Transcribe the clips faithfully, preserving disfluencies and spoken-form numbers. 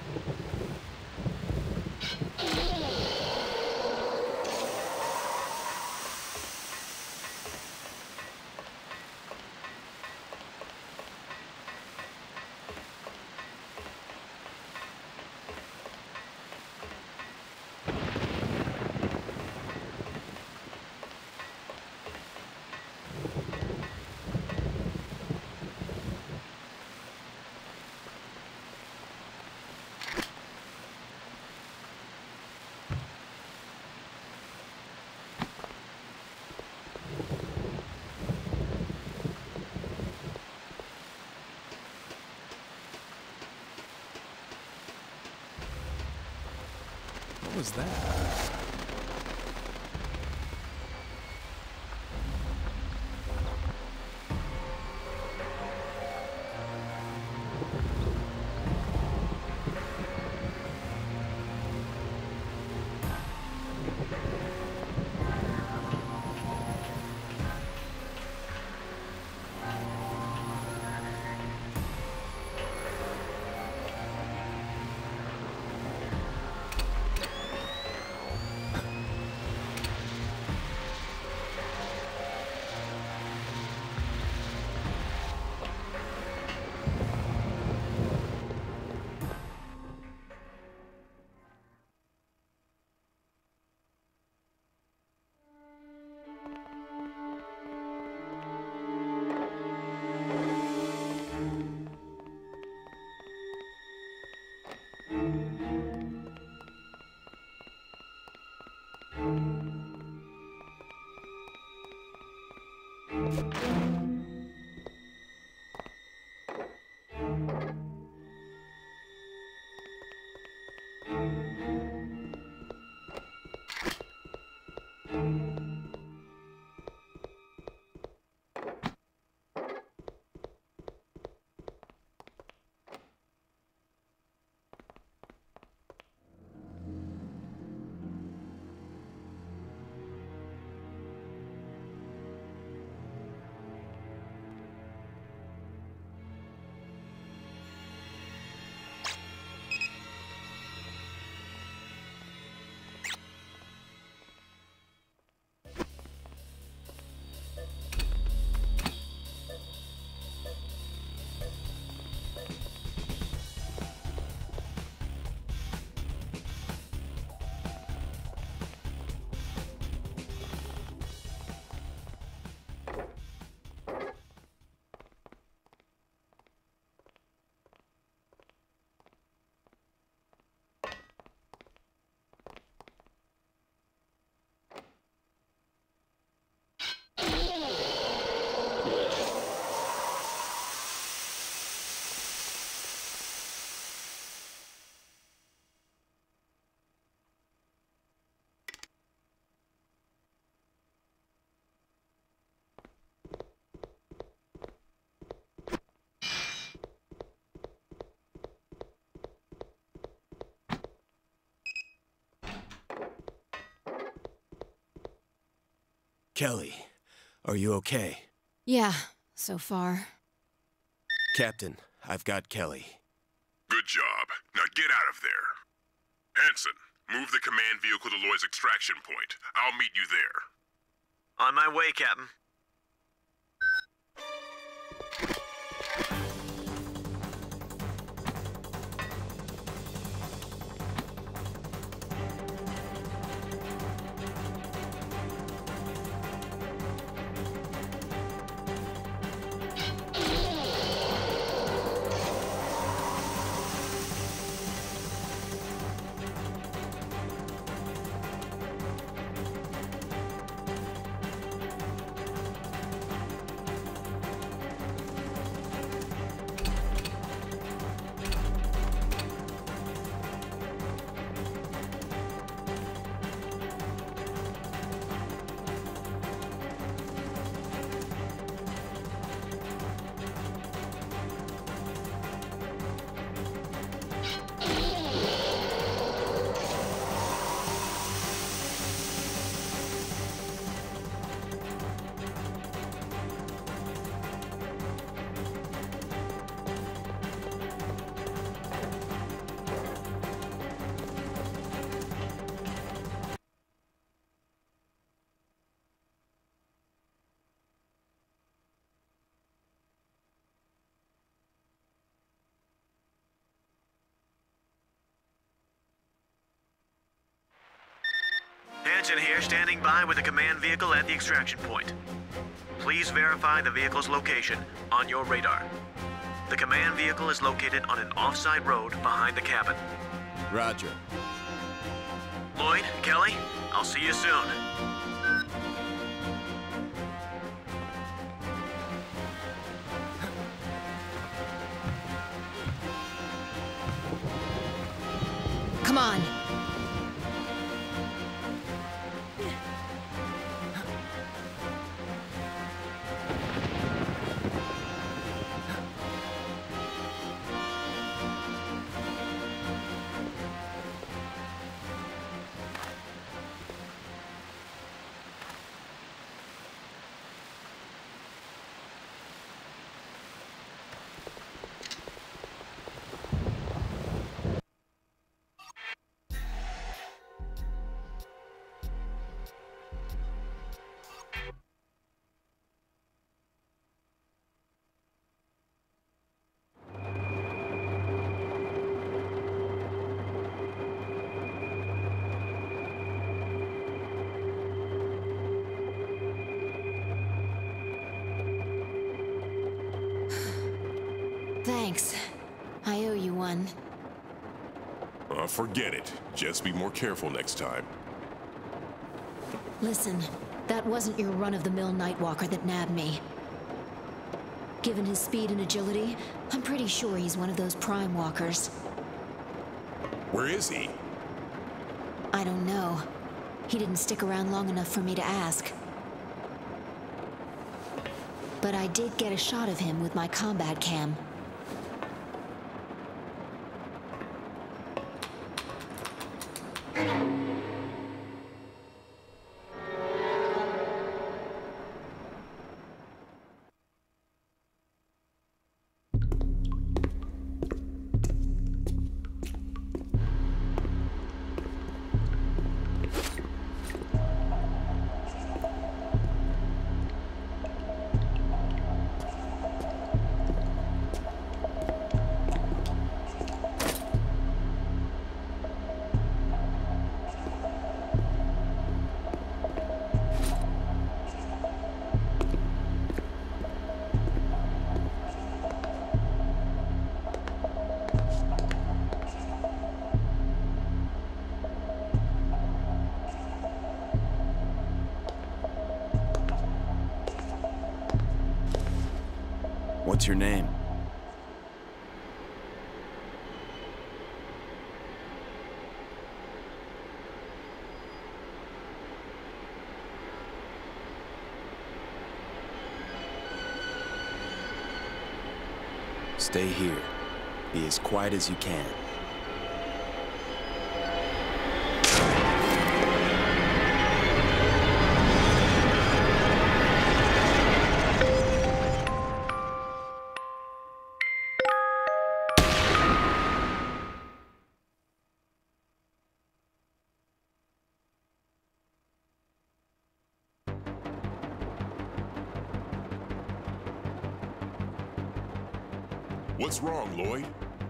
What was that? Kelly, are you okay? Yeah, so far. Captain, I've got Kelly. Good job. Now get out of there. Hanson, move the command vehicle to Lloyd's extraction point. I'll meet you there. On my way, Captain. Hanson here, standing by with a command vehicle at the extraction point. Please verify the vehicle's location on your radar. The command vehicle is located on an off-site road behind the cabin. Roger. Lloyd, Kelly, I'll see you soon. Come on. Thanks. I owe you one. Uh, forget it. Just be more careful next time. Listen, that wasn't your run-of-the-mill Nightwalker that nabbed me. Given his speed and agility, I'm pretty sure he's one of those Prime Walkers. Where is he? I don't know. He didn't stick around long enough for me to ask. But I did get a shot of him with my combat cam. What's your name? Stay here. Be as quiet as you can. What's wrong, Lloyd?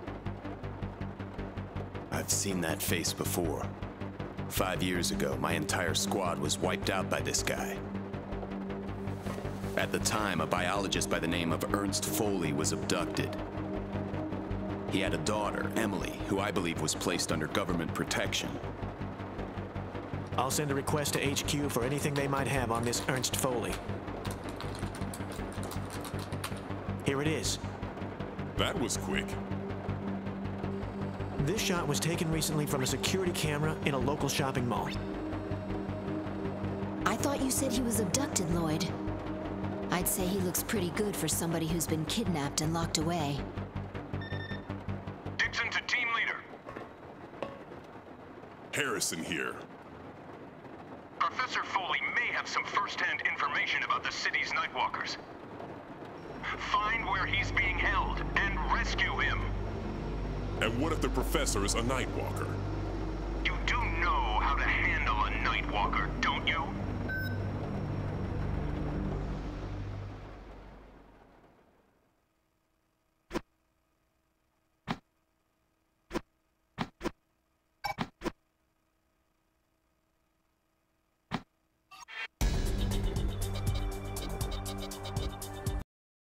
I've seen that face before. Five years ago, my entire squad was wiped out by this guy. At the time, a biologist by the name of Ernst Foley was abducted. He had a daughter, Emily, who I believe was placed under government protection. I'll send a request to H Q for anything they might have on this Ernst Foley. Here it is. That was quick. This shot was taken recently from a security camera in a local shopping mall. I thought you said he was abducted, Lloyd. I'd say he looks pretty good for somebody who's been kidnapped and locked away. Dixon to team leader. Harrison here. Professor Foley may have some first-hand information about the city's Nightwalkers. Find where he's being held and rescue him. And what if the professor is a Nightwalker?